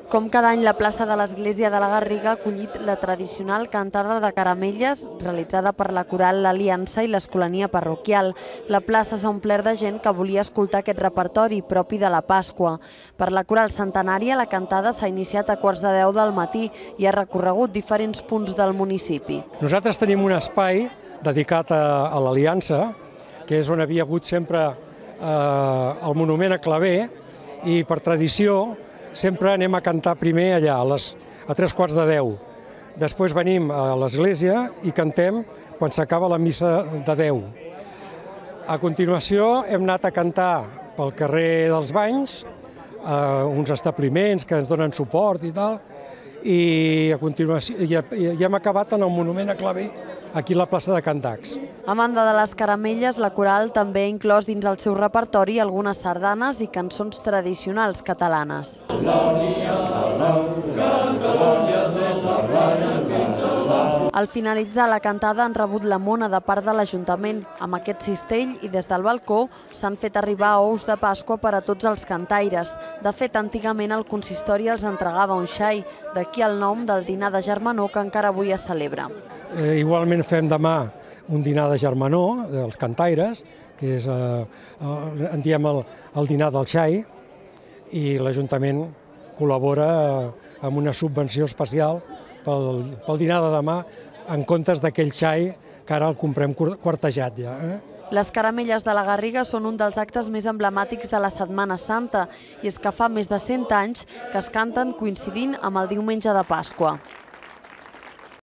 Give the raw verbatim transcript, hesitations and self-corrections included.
Com cada any, la plaça de l'Església de la Garriga ha acollit la tradicional cantada de caramelles realitzada per la coral L'Aliança i l'Escolania Parroquial. La plaça s'ha omplert de gent que volia escoltar aquest repertori propi de la Pasqua. Per la coral centenària, la cantada s'ha iniciat a quarts de deu del matí i ha recorregut diferents punts del municipi. Nosaltres tenim un espai dedicat a, a l'Aliança, que és on havia hagut sempre eh, el monument a Claver, i per tradició sempre anem a cantar primer allà, a, les, a tres quarts de deu. Després venim a l'església i cantem quan s'acaba la missa de deu. A continuació hem anat a cantar pel carrer dels Banys, a uns establiments que ens donen suport i tal, i a continuació i, i hem acabat en el monument a Claver, aquí a la plaça de Can Dax. A banda de les caramelles, la coral també ha inclòs dins el seu repertori algunes sardanes i cançons tradicionals catalanes. Al finalitzar la cantada han rebut la mona de part de l'Ajuntament. Amb aquest cistell i des del balcó s'han fet arribar ous de Pasqua per a tots els cantaires. De fet, antigament el consistori els entregava un xai, d'aquí el nom del dinar de germanor que encara avui es celebra. Eh, igualment fem demà un dinar de germanor dels cantaires, que és, eh, en diem el, el dinar del xai, i l'Ajuntament col·labora amb una subvenció especial pel, pel dinar de demà, en comptes d'aquell xai que ara el comprem quartejat ja. Eh? Les caramelles de la Garriga són un dels actes més emblemàtics de la Setmana Santa, i és que fa més de cent anys que es canten coincidint amb el diumenge de Pasqua.